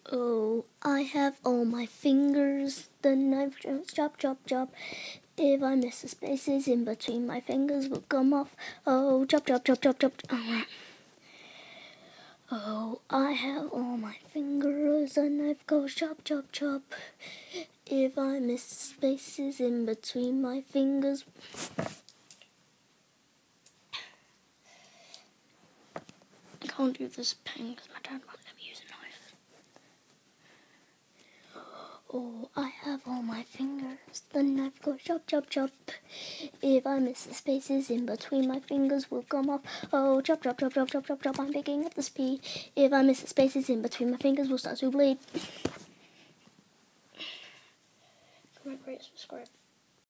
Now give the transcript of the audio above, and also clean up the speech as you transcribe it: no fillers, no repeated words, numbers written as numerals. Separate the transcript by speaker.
Speaker 1: Oh, I have all my fingers. The knife goes chop, chop, chop. If I miss the spaces in between, my fingers will come off. Oh, chop, chop, chop, chop, chop. Oh, I have all my fingers. The knife goes chop, chop, chop. If I miss the spaces in between, my fingers. I can't do this pen because my dad won't let me use a knife. Oh, I have all my fingers. The knife goes chop, chop, chop. If I miss the spaces in between, my fingers will come off. Oh, chop, chop, chop, chop, chop, chop, chop. I'm picking up the speed. If I miss the spaces in between, my fingers will start to bleed. Comment, rate, subscribe.